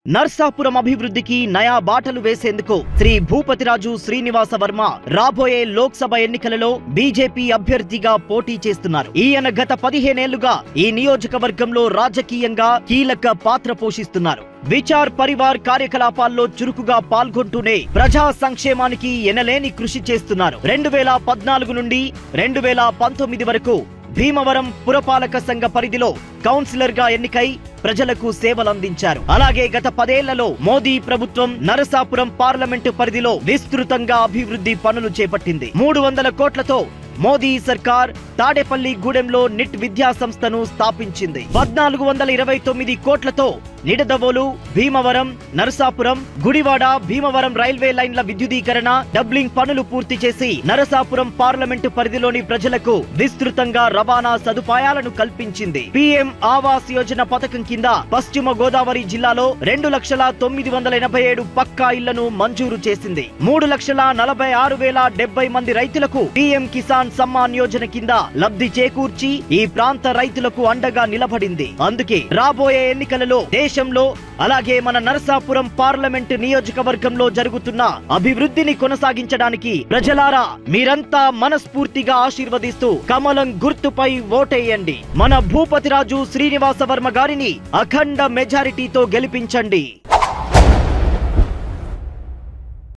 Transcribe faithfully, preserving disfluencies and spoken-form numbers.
నర్సాపురం అభివృద్ధికి నయా బాటలు వేసేందుకు శ్రీ భూపతిరాజు శ్రీనివాస వర్మ రాబోయే లోక్సభ ఎన్నికలలో బీజేపీ అభ్యర్థిగా పోటీ చేస్తున్నారు. ఈయన గత పదిహేనేళ్లుగా ఈ నియోజకవర్గంలో రాజకీయంగా కీలక పాత్ర పోషిస్తున్నారు. విచార్ పరివార్ కార్యకలాపాల్లో చురుకుగా పాల్గొంటూనే ప్రజా సంక్షేమానికి ఎనలేని కృషి చేస్తున్నారు. రెండు వేల పద్నాలుగు నుండి రెండు వేల పంతొమ్మిది వరకు భీమవరం పురపాలక సంఘ పరిధిలో కౌన్సిలర్ గా ఎన్నికై ప్రజలకు సేవలందించారు. అలాగే గత పదేళ్లలో మోదీ ప్రభుత్వం నరసాపురం పార్లమెంటు పరిధిలో విస్తృతంగా అభివృద్ధి పనులు చేపట్టింది. మూడు వందల కోట్లతో మోదీ సర్కార్ తాడేపల్లి గూడెంలో నిట్ విద్యా సంస్థను స్థాపించింది. పద్నాలుగు వందల ఇరవై తొమ్మిది కోట్లతో నిడదవోలు, భీమవరం, నరసాపురం, గుడివాడ, భీమవరం రైల్వే లైన్ల విద్యుదీకరణ, డబ్లింగ్ పనులు పూర్తి చేసి నరసాపురం పార్లమెంటు పరిధిలోని ప్రజలకు విస్తృతంగా రవాణా సదుపాయాలను కల్పించింది. పీఎం ఆవాస్ యోజన పథకం కింద పశ్చిమ గోదావరి జిల్లాలో రెండు లక్షల తొమ్మిది వందల ఎనభై ఏడు పక్కా ఇళ్లను మంజూరు చేసింది. మూడు లక్షల నలభై ఆరు వేల డెబ్బై మంది రైతులకు పీఎం కిసాన్ సమ్మాన్ యోజన కింద లబ్ధి చేకూర్చి ఈ ప్రాంత రైతులకు అండగా నిలబడింది. అందుకే రాబోయే ఎన్నికలలో దేశంలో అలాగే మన నరసాపురం పార్లమెంటు నియోజకవర్గంలో జరుగుతున్న అభివృద్ధిని కొనసాగించడానికి ప్రజలారా మీరంతా మనస్ఫూర్తిగా ఆశీర్వదిస్తూ కమలం గుర్తుపై ఓటేయండి. మన భూపతిరాజు శ్రీనివాస వర్మ గారిని అఖండ మెజారిటీతో గెలిపించండి.